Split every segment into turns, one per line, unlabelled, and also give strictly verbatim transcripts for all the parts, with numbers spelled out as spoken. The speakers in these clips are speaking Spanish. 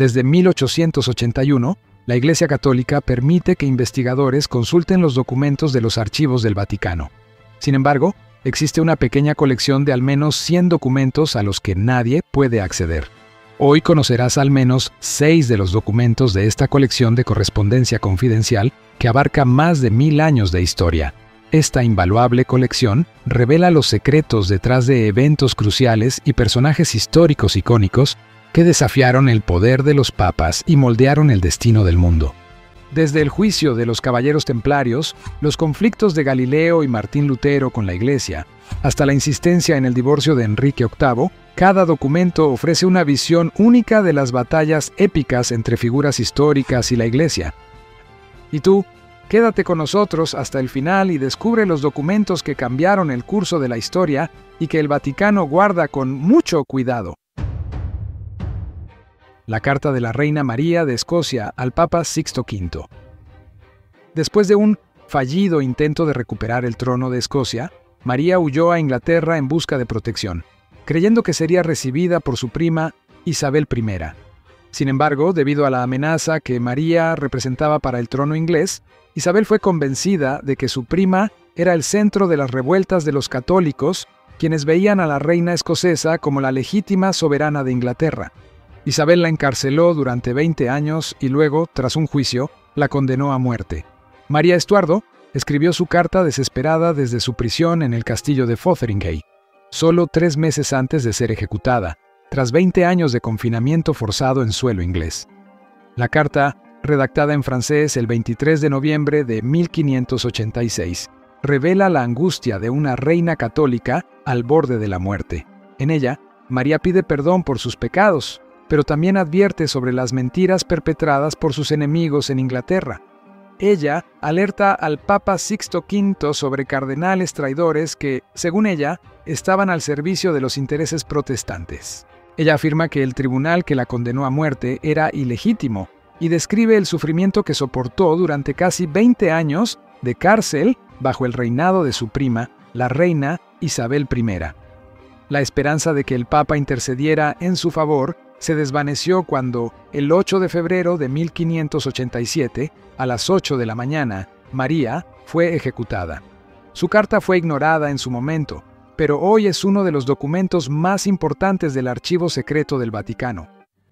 Desde mil ochocientos ochenta y uno, la Iglesia Católica permite que investigadores consulten los documentos de los archivos del Vaticano. Sin embargo, existe una pequeña colección de al menos cien documentos a los que nadie puede acceder. Hoy conocerás al menos seis de los documentos de esta colección de correspondencia confidencial que abarca más de mil años de historia. Esta invaluable colección revela los secretos detrás de eventos cruciales y personajes históricos icónicos que desafiaron el poder de los papas y moldearon el destino del mundo. Desde el juicio de los caballeros templarios, los conflictos de Galileo y Martín Lutero con la Iglesia, hasta la insistencia en el divorcio de Enrique octavo, cada documento ofrece una visión única de las batallas épicas entre figuras históricas y la Iglesia. ¿Y tú? Quédate con nosotros hasta el final y descubre los documentos que cambiaron el curso de la historia y que el Vaticano guarda con mucho cuidado. La carta de la Reina María de Escocia al Papa Sixto quinto. Después de un fallido intento de recuperar el trono de Escocia, María huyó a Inglaterra en busca de protección, creyendo que sería recibida por su prima Isabel primera. Sin embargo, debido a la amenaza que María representaba para el trono inglés, Isabel fue convencida de que su prima era el centro de las revueltas de los católicos, quienes veían a la reina escocesa como la legítima soberana de Inglaterra. Isabel la encarceló durante veinte años y luego, tras un juicio, la condenó a muerte. María Estuardo escribió su carta desesperada desde su prisión en el castillo de Fotheringhay, solo tres meses antes de ser ejecutada, tras veinte años de confinamiento forzado en suelo inglés. La carta, redactada en francés el veintitrés de noviembre de mil quinientos ochenta y seis, revela la angustia de una reina católica al borde de la muerte. En ella, María pide perdón por sus pecados, pero también advierte sobre las mentiras perpetradas por sus enemigos en Inglaterra. Ella alerta al Papa Sixto quinto sobre cardenales traidores que, según ella, estaban al servicio de los intereses protestantes. Ella afirma que el tribunal que la condenó a muerte era ilegítimo y describe el sufrimiento que soportó durante casi veinte años de cárcel bajo el reinado de su prima, la reina Isabel primera. La esperanza de que el Papa intercediera en su favor se desvaneció cuando, el ocho de febrero de mil quinientos ochenta y siete, a las ocho de la mañana, María fue ejecutada. Su carta fue ignorada en su momento, pero hoy es uno de los documentos más importantes del archivo secreto del Vaticano.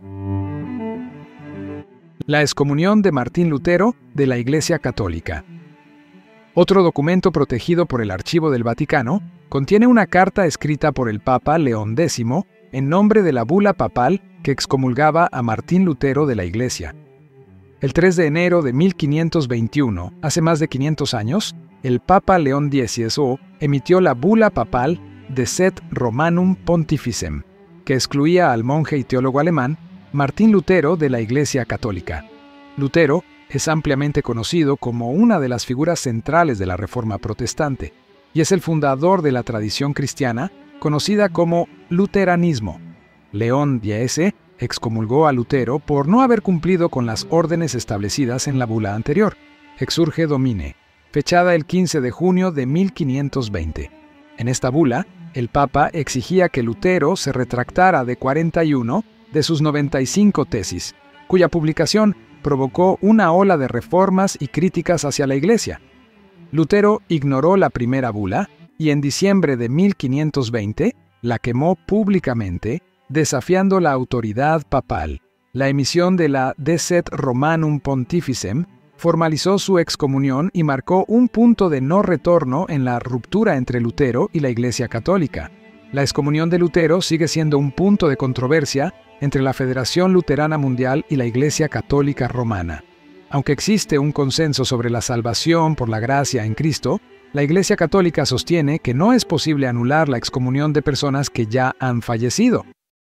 La excomunión de Martín Lutero de la Iglesia Católica. Otro documento protegido por el Archivo del Vaticano contiene una carta escrita por el Papa León décimo en nombre de la bula papal que excomulgaba a Martín Lutero de la Iglesia. El tres de enero de mil quinientos veintiuno, hace más de quinientos años, el Papa León décimo emitió la bula papal De Sed Romanum Pontificem, que excluía al monje y teólogo alemán Martín Lutero de la Iglesia Católica. Lutero es ampliamente conocido como una de las figuras centrales de la Reforma Protestante y es el fundador de la tradición cristiana conocida como luteranismo. León décimo excomulgó a Lutero por no haber cumplido con las órdenes establecidas en la bula anterior, Exsurge Domine, fechada el quince de junio de mil quinientos veinte. En esta bula, el Papa exigía que Lutero se retractara de cuarenta y una de sus noventa y cinco tesis, cuya publicación provocó una ola de reformas y críticas hacia la Iglesia. Lutero ignoró la primera bula y en diciembre de mil quinientos veinte la quemó públicamente, desafiando la autoridad papal. La emisión de la De Sed Romanum Pontificem formalizó su excomunión y marcó un punto de no retorno en la ruptura entre Lutero y la Iglesia Católica. La excomunión de Lutero sigue siendo un punto de controversia entre la Federación Luterana Mundial y la Iglesia Católica Romana. Aunque existe un consenso sobre la salvación por la gracia en Cristo, la Iglesia Católica sostiene que no es posible anular la excomunión de personas que ya han fallecido.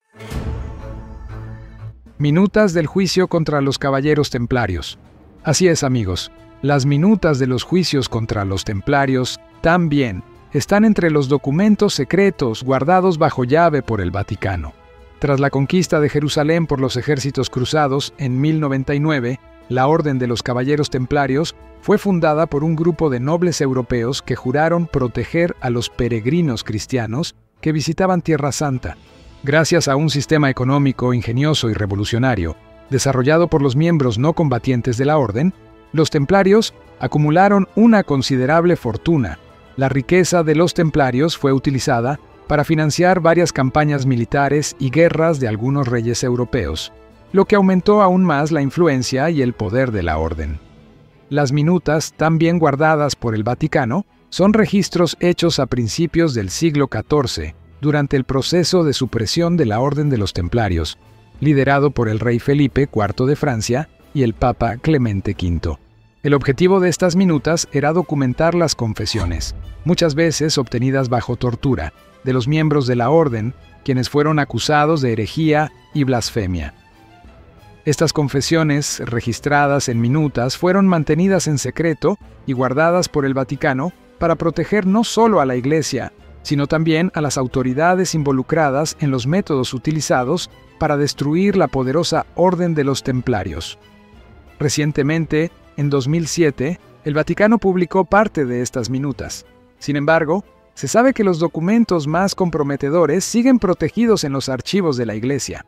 Minutas del juicio contra los caballeros templarios. Así es, amigos, las minutas de los juicios contra los templarios también están entre los documentos secretos guardados bajo llave por el Vaticano. Tras la conquista de Jerusalén por los ejércitos cruzados en mil noventa y nueve, la Orden de los Caballeros Templarios fue fundada por un grupo de nobles europeos que juraron proteger a los peregrinos cristianos que visitaban Tierra Santa. Gracias a un sistema económico ingenioso y revolucionario, desarrollado por los miembros no combatientes de la orden, los templarios acumularon una considerable fortuna. La riqueza de los templarios fue utilizada para financiar varias campañas militares y guerras de algunos reyes europeos, lo que aumentó aún más la influencia y el poder de la orden. Las minutas, tan bien guardadas por el Vaticano, son registros hechos a principios del siglo catorce, durante el proceso de supresión de la Orden de los Templarios, liderado por el rey Felipe cuarto de Francia y el Papa Clemente quinto. El objetivo de estas minutas era documentar las confesiones, muchas veces obtenidas bajo tortura, de los miembros de la orden, quienes fueron acusados de herejía y blasfemia. Estas confesiones, registradas en minutas, fueron mantenidas en secreto y guardadas por el Vaticano para proteger no solo a la Iglesia, sino también a las autoridades involucradas en los métodos utilizados para destruir la poderosa Orden de los Templarios. Recientemente, en dos mil siete, el Vaticano publicó parte de estas minutas. Sin embargo, se sabe que los documentos más comprometedores siguen protegidos en los archivos de la Iglesia.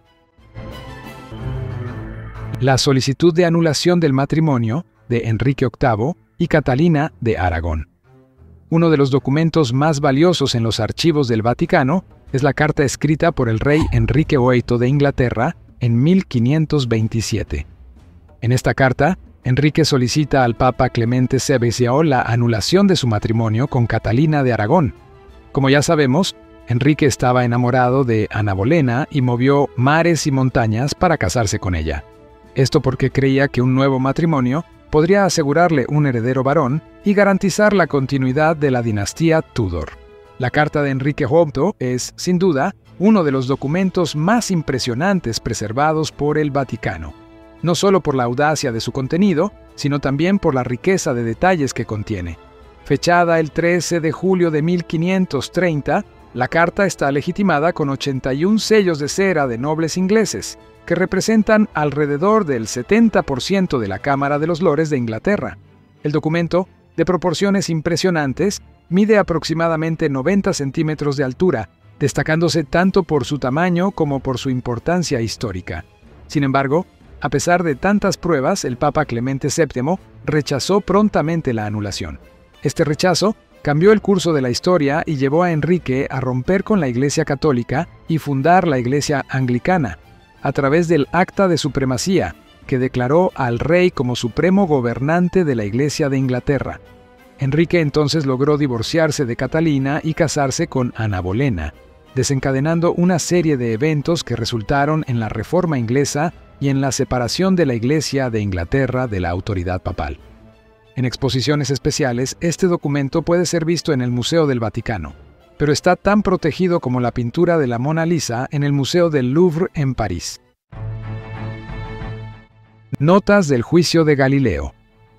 La solicitud de anulación del matrimonio de Enrique octavo y Catalina de Aragón. Uno de los documentos más valiosos en los archivos del Vaticano es la carta escrita por el rey Enrique octavo de Inglaterra en mil quinientos veintisiete. En esta carta, Enrique solicita al Papa Clemente sexto la anulación de su matrimonio con Catalina de Aragón. Como ya sabemos, Enrique estaba enamorado de Ana Bolena y movió mares y montañas para casarse con ella. Esto porque creía que un nuevo matrimonio podría asegurarle un heredero varón y garantizar la continuidad de la dinastía Tudor. La carta de Enrique octavo es, sin duda, uno de los documentos más impresionantes preservados por el Vaticano, no solo por la audacia de su contenido, sino también por la riqueza de detalles que contiene. Fechada el trece de julio de mil quinientos treinta, la carta está legitimada con ochenta y un sellos de cera de nobles ingleses, que representan alrededor del setenta por ciento de la Cámara de los Lores de Inglaterra. El documento, de proporciones impresionantes, mide aproximadamente noventa centímetros de altura, destacándose tanto por su tamaño como por su importancia histórica. Sin embargo, a pesar de tantas pruebas, el Papa Clemente séptimo rechazó prontamente la anulación. Este rechazo cambió el curso de la historia y llevó a Enrique a romper con la Iglesia Católica y fundar la Iglesia Anglicana, a través del Acta de Supremacía, que declaró al rey como supremo gobernante de la Iglesia de Inglaterra. Enrique entonces logró divorciarse de Catalina y casarse con Ana Bolena, desencadenando una serie de eventos que resultaron en la Reforma inglesa y en la separación de la Iglesia de Inglaterra de la autoridad papal. En exposiciones especiales, este documento puede ser visto en el Museo del Vaticano, pero está tan protegido como la pintura de la Mona Lisa en el Museo del Louvre en París. Notas del juicio de Galileo.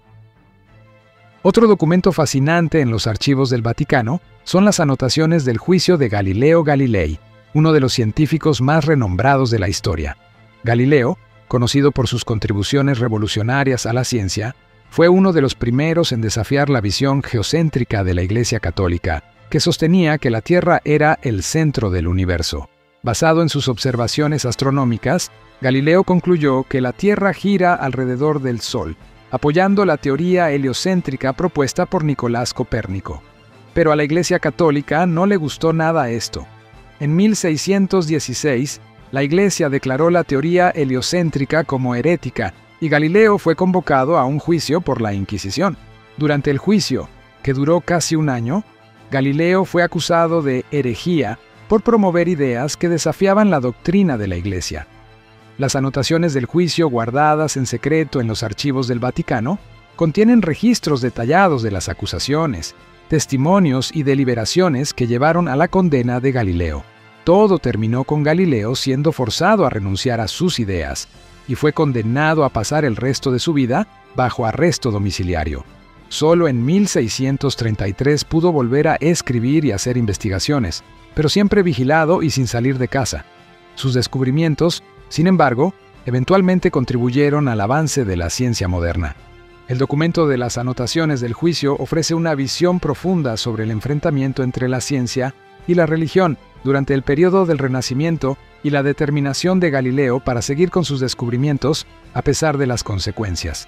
Otro documento fascinante en los archivos del Vaticano son las anotaciones del juicio de Galileo Galilei, uno de los científicos más renombrados de la historia. Galileo, conocido por sus contribuciones revolucionarias a la ciencia, fue uno de los primeros en desafiar la visión geocéntrica de la Iglesia Católica, que sostenía que la Tierra era el centro del universo. Basado en sus observaciones astronómicas, Galileo concluyó que la Tierra gira alrededor del Sol, apoyando la teoría heliocéntrica propuesta por Nicolás Copérnico. Pero a la Iglesia Católica no le gustó nada esto. En mil seiscientos dieciséis, la Iglesia declaró la teoría heliocéntrica como herética y Galileo fue convocado a un juicio por la Inquisición. Durante el juicio, que duró casi un año, Galileo fue acusado de herejía por promover ideas que desafiaban la doctrina de la Iglesia. Las anotaciones del juicio guardadas en secreto en los archivos del Vaticano contienen registros detallados de las acusaciones, testimonios y deliberaciones que llevaron a la condena de Galileo. Todo terminó con Galileo siendo forzado a renunciar a sus ideas y fue condenado a pasar el resto de su vida bajo arresto domiciliario. Solo en mil seiscientos treinta y tres pudo volver a escribir y hacer investigaciones, pero siempre vigilado y sin salir de casa. Sus descubrimientos, sin embargo, eventualmente contribuyeron al avance de la ciencia moderna. El documento de las anotaciones del juicio ofrece una visión profunda sobre el enfrentamiento entre la ciencia y la religión durante el periodo del Renacimiento y la determinación de Galileo para seguir con sus descubrimientos a pesar de las consecuencias.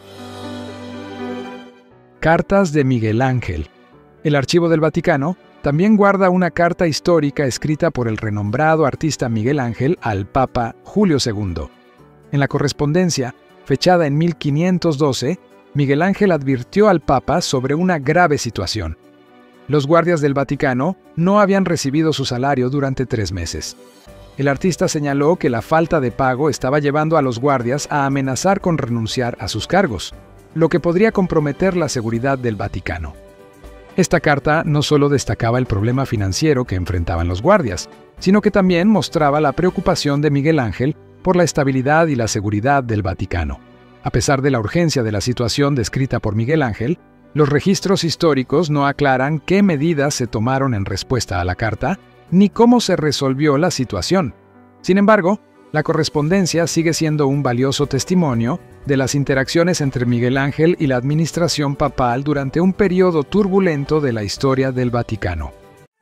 Cartas de Miguel Ángel. El Archivo del Vaticano también guarda una carta histórica escrita por el renombrado artista Miguel Ángel al Papa Julio segundo. En la correspondencia, fechada en mil quinientos doce, Miguel Ángel advirtió al Papa sobre una grave situación. Los guardias del Vaticano no habían recibido su salario durante tres meses. El artista señaló que la falta de pago estaba llevando a los guardias a amenazar con renunciar a sus cargos, lo que podría comprometer la seguridad del Vaticano. Esta carta no solo destacaba el problema financiero que enfrentaban los guardias, sino que también mostraba la preocupación de Miguel Ángel por la estabilidad y la seguridad del Vaticano. A pesar de la urgencia de la situación descrita por Miguel Ángel, los registros históricos no aclaran qué medidas se tomaron en respuesta a la carta, ni cómo se resolvió la situación. Sin embargo, la correspondencia sigue siendo un valioso testimonio de las interacciones entre Miguel Ángel y la administración papal durante un periodo turbulento de la historia del Vaticano.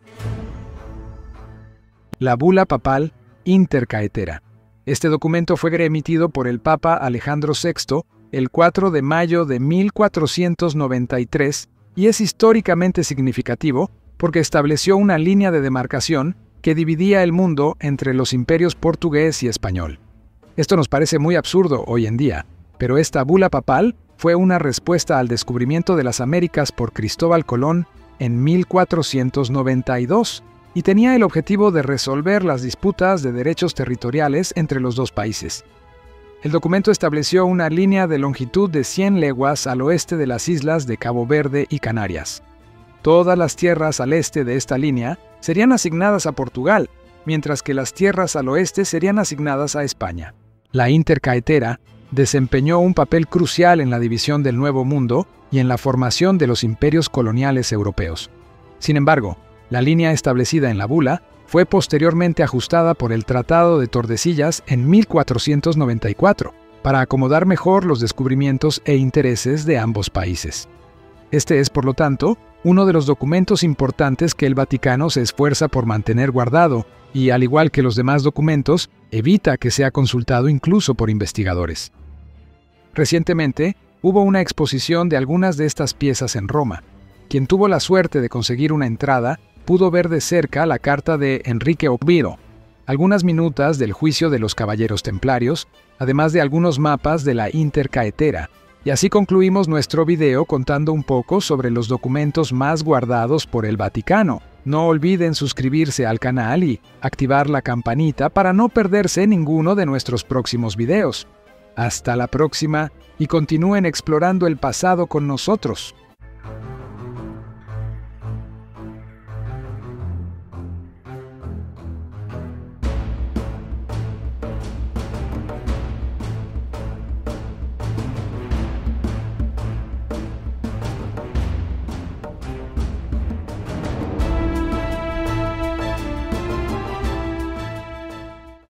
La bula papal Inter Caetera. Este documento fue emitido por el Papa Alejandro sexto el cuatro de mayo de mil cuatrocientos noventa y tres y es históricamente significativo porque estableció una línea de demarcación que dividía el mundo entre los imperios portugués y español. Esto nos parece muy absurdo hoy en día, pero esta bula papal fue una respuesta al descubrimiento de las Américas por Cristóbal Colón en mil cuatrocientos noventa y dos y tenía el objetivo de resolver las disputas de derechos territoriales entre los dos países. El documento estableció una línea de longitud de cien leguas al oeste de las islas de Cabo Verde y Canarias. Todas las tierras al este de esta línea serían asignadas a Portugal, mientras que las tierras al oeste serían asignadas a España. La Inter Caetera desempeñó un papel crucial en la división del Nuevo Mundo y en la formación de los imperios coloniales europeos. Sin embargo, la línea establecida en la bula fue posteriormente ajustada por el Tratado de Tordesillas en mil cuatrocientos noventa y cuatro, para acomodar mejor los descubrimientos e intereses de ambos países. Este es, por lo tanto, uno de los documentos importantes que el Vaticano se esfuerza por mantener guardado y, al igual que los demás documentos, evita que sea consultado incluso por investigadores. Recientemente, hubo una exposición de algunas de estas piezas en Roma. Quien tuvo la suerte de conseguir una entrada pudo ver de cerca la carta de Enrique Oviedo, algunas minutas del juicio de los caballeros templarios, además de algunos mapas de la Inter Caetera, y así concluimos nuestro video contando un poco sobre los documentos más guardados por el Vaticano. No olviden suscribirse al canal y activar la campanita para no perderse ninguno de nuestros próximos videos. Hasta la próxima y continúen explorando el pasado con nosotros.